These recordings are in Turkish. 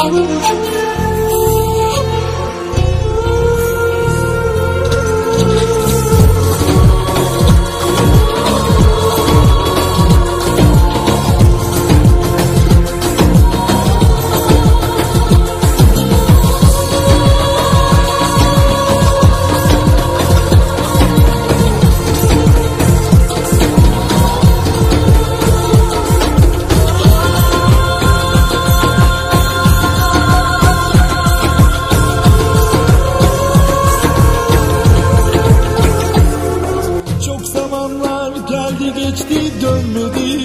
Geldi geçti dönmedi,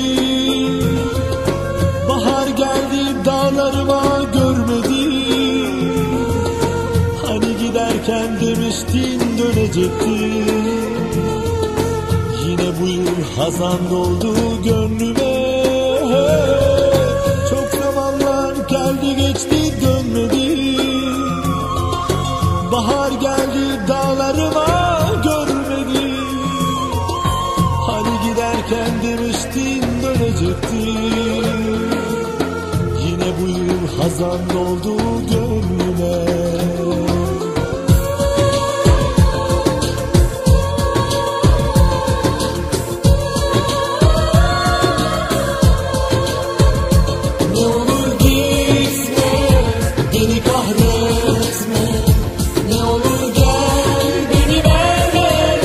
bahar geldi dağlarıma görmedi. Hani giderken demiştin dönecektin, yine bu yıl hazan doldu gönlüme. Çok zamanlar geldi geçti dönmedi, bahar geldi dağlarıma görmedi. Hani giderken demiştin dönecektin, yine bu yıl hazan doldu gönlüme. Ne olur gitme, beni kahretme. Ne olur gel, beni verme.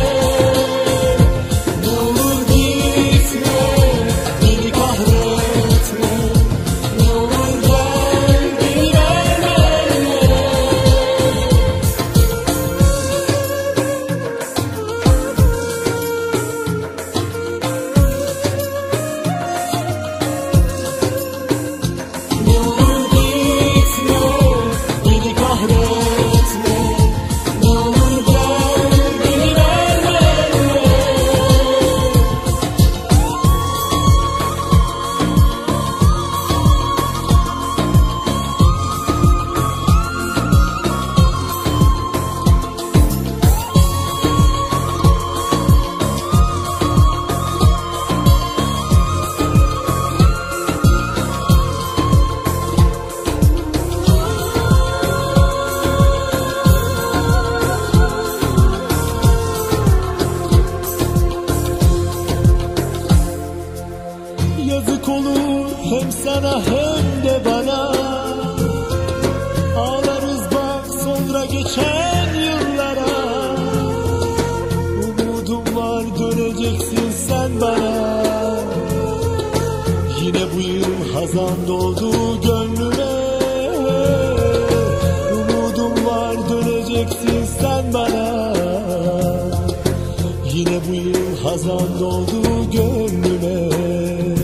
Ne olur gitme, beni kahretme. Ne olur gel, beni verme. Ne olur gitme, beni kahretme. Ne olur gel, beni verme. Yazık olur hem sana hem de bana. Ağlarız bak sonra geçen yıllara. Umudum var döneceksin sen bana. Yine bu yıl hazan doldu gönlüme. Umudum var döneceksin sen bana. Yine bu yıl hazan doldu gönlüme.